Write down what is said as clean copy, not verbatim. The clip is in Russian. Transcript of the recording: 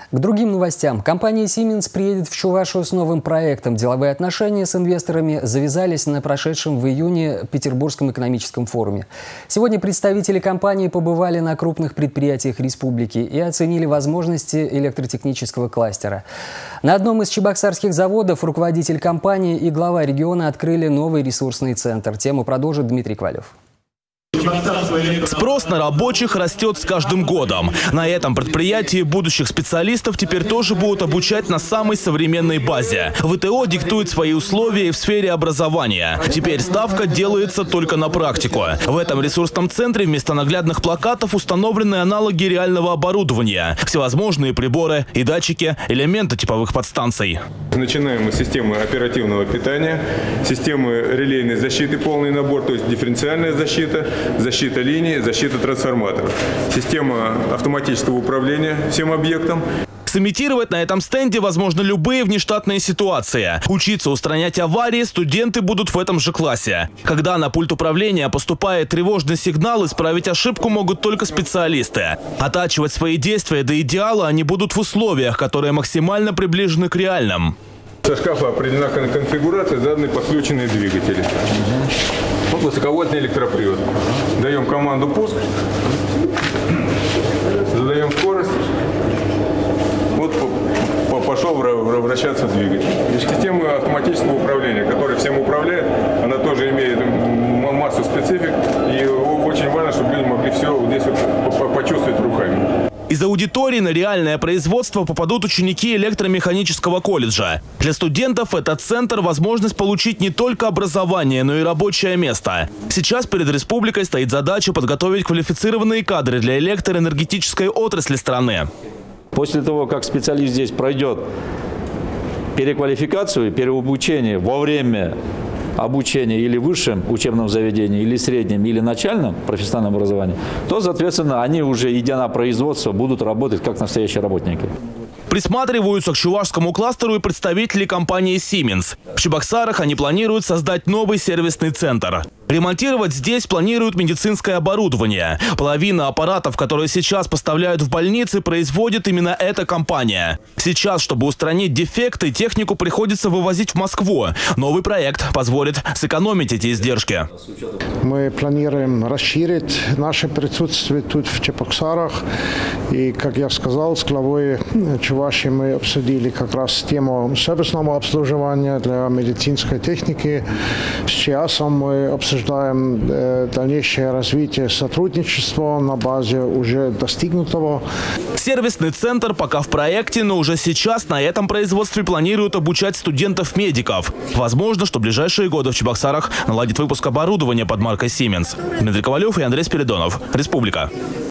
К другим новостям. Компания Siemens приедет в Чувашию с новым проектом. Деловые отношения с инвесторами завязались на прошедшем в июне Петербургском экономическом форуме. Сегодня представители компании побывали на крупных предприятиях республики и оценили возможности электротехнического кластера. На одном из чебоксарских заводов руководитель компании и глава региона открыли новый ресурсный центр. Тему продолжит Дмитрий Ковалев. Спрос на рабочих растет с каждым годом. На этом предприятии будущих специалистов теперь тоже будут обучать на самой современной базе. ВТО диктует свои условия и в сфере образования. Теперь ставка делается только на практику. В этом ресурсном центре вместо наглядных плакатов установлены аналоги реального оборудования, всевозможные приборы и датчики, элементы типовых подстанций. Начинаем мы с системы оперативного питания, системы релейной защиты, полный набор, то есть дифференциальная защита, защита линий, защита трансформаторов. Система автоматического управления всем объектом. Сымитировать на этом стенде возможно любые внештатные ситуации. Учиться устранять аварии студенты будут в этом же классе. Когда на пульт управления поступает тревожный сигнал, исправить ошибку могут только специалисты. Оттачивать свои действия до идеала они будут в условиях, которые максимально приближены к реальным. Со шкафа определена конфигурация, заданы подключенные двигатели. Вот высоковольтный электропривод. Даем команду пуск, задаем скорость. Вот пошел вращаться двигатель. Система автоматического управления, которая всем управляет, она тоже имеет массу специфик. И очень важно, чтобы люди могли все здесь вот почувствовать руками. Из аудитории на реальное производство попадут ученики электромеханического колледжа. Для студентов этот центр – возможность получить не только образование, но и рабочее место. Сейчас перед республикой стоит задача подготовить квалифицированные кадры для электроэнергетической отрасли страны. После того, как специалист здесь пройдет переквалификацию, переобучение во время обучения или в высшем учебном заведении, или среднем, или начальном профессиональном образовании, то, соответственно, они уже, идя на производство, будут работать как настоящие работники. Присматриваются к чувашскому кластеру и представители компании Siemens. В Чебоксарах они планируют создать новый сервисный центр. Ремонтировать здесь планируют медицинское оборудование. Половина аппаратов, которые сейчас поставляют в больницы, производит именно эта компания. Сейчас, чтобы устранить дефекты, технику приходится вывозить в Москву. Новый проект позволит сэкономить эти издержки. Мы планируем расширить наше присутствие тут в Чебоксарах. И, как я сказал, с главой Чувашии мы обсудили как раз тему сервисного обслуживания для медицинской техники. С ЧАСом мы обсуждаем дальнейшее развитие сотрудничества на базе уже достигнутого. Сервисный центр пока в проекте, но уже сейчас на этом производстве планируют обучать студентов-медиков. Возможно, что в ближайшие годы в Чебоксарах наладит выпуск оборудования под маркой Siemens. Дмитрий Ковалев и Андрей Спиридонов. Республика.